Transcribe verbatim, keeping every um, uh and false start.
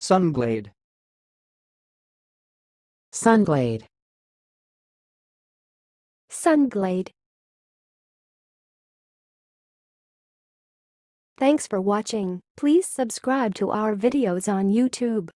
sunglade, sunglade, sunglade. Thanks for watching. Please subscribe to our videos on YouTube.